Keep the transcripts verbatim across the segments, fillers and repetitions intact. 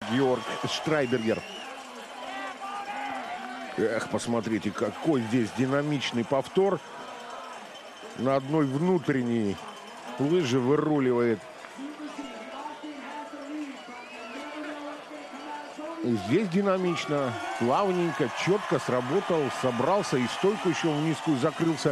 Георг Штрайбергер. Эх, посмотрите, какой здесь динамичный повтор. На одной внутренней лыже выруливает. И здесь динамично, плавненько, четко сработал, собрался и стойку еще в низкую закрылся.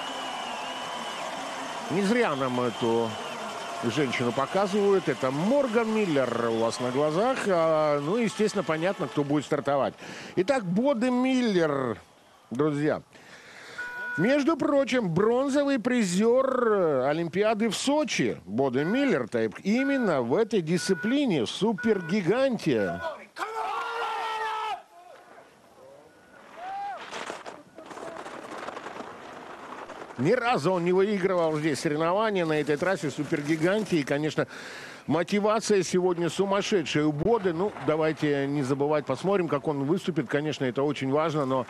Не зря нам эту женщину показывают. Это Морган Миллер у вас на глазах. А, ну, естественно, понятно, кто будет стартовать. Итак, Боде Миллер, друзья. Между прочим, бронзовый призер Олимпиады в Сочи. Боде Миллер именно в этой дисциплине, супергиганте. Ни разу он не выигрывал здесь соревнования на этой трассе супергиганте. И, конечно, мотивация сегодня сумасшедшая у Боды. Ну, давайте не забывать, посмотрим, как он выступит. Конечно, это очень важно, но...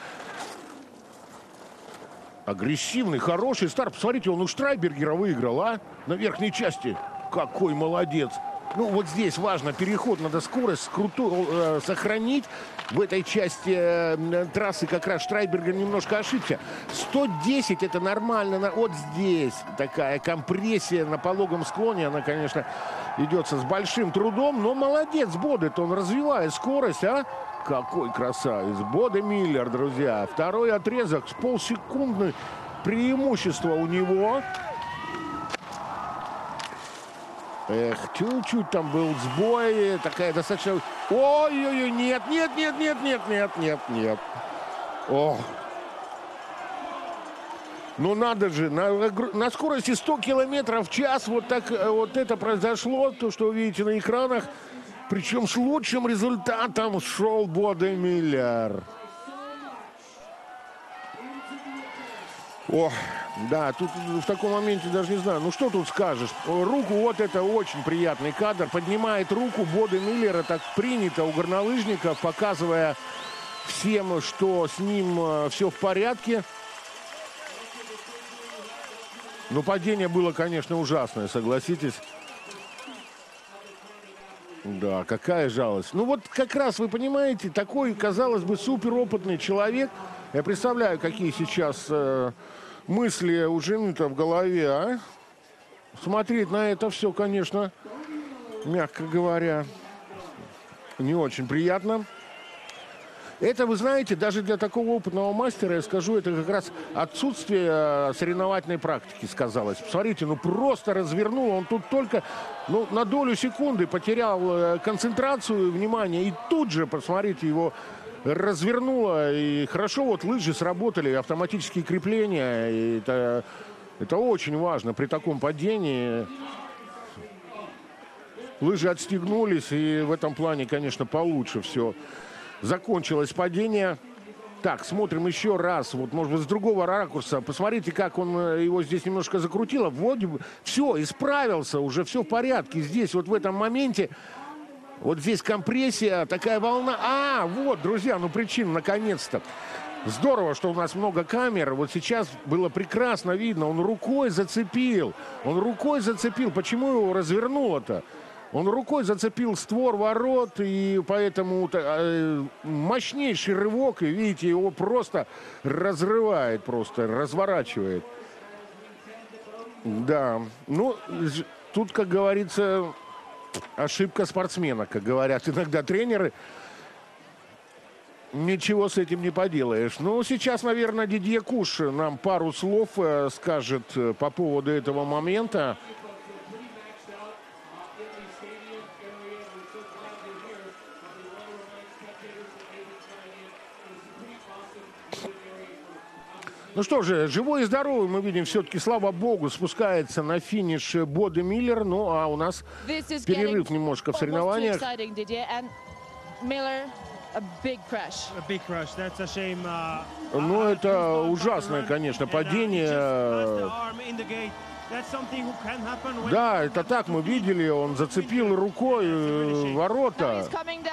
Агрессивный, хороший старт. Посмотрите, он у Штрайбергера выиграл, а? На верхней части. Какой молодец. Ну, вот здесь важно переход, надо скорость крутую, э, сохранить. В этой части э, трассы как раз Штрайбергер немножко ошибся. сто десять это нормально. На, вот здесь такая компрессия на пологом склоне. Она, конечно, идется с большим трудом. Но молодец, Бодет, он развивает скорость, а? Какой красавец. Боде Миллер, друзья. Второй отрезок с полсекундной преимущества у него. Эх, чуть-чуть там был сбой. Такая достаточно... Ой-ой-ой, нет, нет, нет, нет, нет, нет, нет, нет. Ох. Ну надо же, на, на скорости сто километров в час вот, так, вот это произошло, то, что вы видите на экранах. Причем с лучшим результатом шел Боде Миллер. О, да, тут в таком моменте даже не знаю. Ну, что тут скажешь? Руку, вот это очень приятный кадр. Поднимает руку Боде Миллера, так принято у горнолыжников, показывая всем, что с ним все в порядке. Но падение было, конечно, ужасное, согласитесь. Да, какая жалость. Ну вот как раз, вы понимаете, такой, казалось бы, суперопытный человек. Я представляю, какие сейчас э, мысли у жены-то в голове, а? Смотреть на это все, конечно, мягко говоря, не очень приятно. Это, вы знаете, даже для такого опытного мастера, я скажу, это как раз отсутствие соревновательной практики сказалось. Посмотрите, ну просто развернул, он тут только ну, на долю секунды потерял концентрацию, внимание, и тут же, посмотрите, его развернуло, и хорошо вот лыжи сработали, автоматические крепления, и это, это очень важно при таком падении. Лыжи отстегнулись, и в этом плане, конечно, получше все. Закончилось падение. Так, смотрим еще раз. Вот, может быть, с другого ракурса. Посмотрите, как он его здесь немножко закрутило. Вроде бы все, исправился, уже все в порядке. Здесь, вот в этом моменте, вот здесь компрессия, такая волна. А, вот, друзья, ну причина, наконец-то. Здорово, что у нас много камер. Вот сейчас было прекрасно видно. Он рукой зацепил. Он рукой зацепил. Почему его развернуло-то? Он рукой зацепил створ ворот, и поэтому э, мощнейший рывок, и видите, его просто разрывает, просто разворачивает. Да, ну, тут, как говорится, ошибка спортсмена, как говорят иногда тренеры. Ничего с этим не поделаешь. Ну, сейчас, наверное, Дидье Куш нам пару слов э, скажет по поводу этого момента. Ну что же, живой и здоровый мы видим, все-таки, слава богу, спускается на финиш Боде Миллер. Ну, а у нас перерыв немножко в соревнованиях. Ну, это ужасное, конечно, падение. Да, это так мы видели, он зацепил рукой ворота.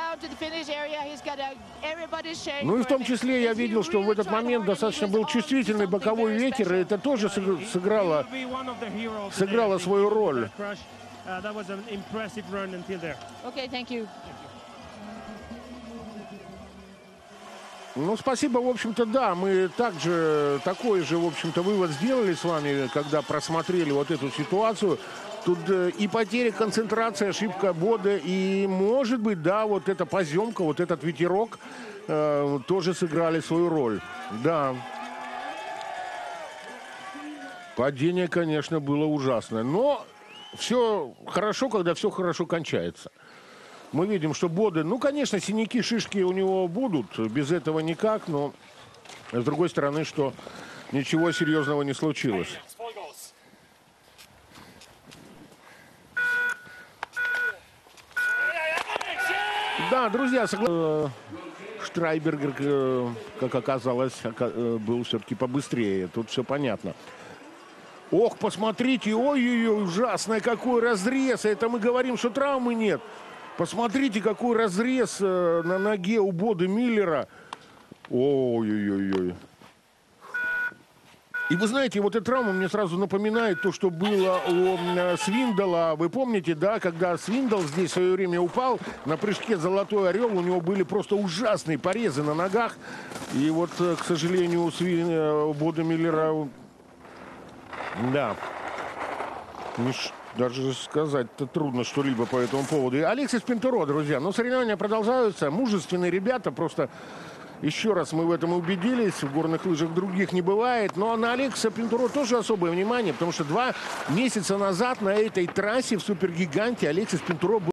Ну и в том числе я видел, что в этот момент достаточно был чувствительный боковой ветер, и это тоже сыграло, сыграло свою роль. Ну, спасибо, в общем-то, да. Мы также, такой же, в общем-то, вывод сделали с вами, когда просмотрели вот эту ситуацию. Тут э, и потеря концентрации, ошибка Боды, и, может быть, да, вот эта поземка, вот этот ветерок э, тоже сыграли свою роль. Да. Падение, конечно, было ужасное. Но все хорошо, когда все хорошо кончается. Мы видим, что Боды, ну, конечно, синяки, шишки у него будут, без этого никак, но с другой стороны, что ничего серьезного не случилось. Да, друзья, согласен. Штрайбергер, как оказалось, был все-таки побыстрее. Тут все понятно. Ох, посмотрите, ой-ой-ой, ужасный какой разрез. Это мы говорим, что травмы нет. Посмотрите, какой разрез э, на ноге у Боды Миллера. Ой-ой-ой. И вы знаете, вот эта травма мне сразу напоминает то, что было у э, Свиндала. Вы помните, да, когда Свиндал здесь в свое время упал, на прыжке «Золотой орел» у него были просто ужасные порезы на ногах. И вот, э, к сожалению, у, Сви... э, у Боды Миллера... Да. Ниш... Даже сказать-то трудно что-либо по этому поводу. И Алексис Пинтуро, друзья. Ну, соревнования продолжаются. Мужественные ребята. Просто еще раз мы в этом убедились. В горных лыжах других не бывает. Но на Алексиса Пинтуро тоже особое внимание. Потому что два месяца назад на этой трассе в Супергиганте Алексис Пинтуро был...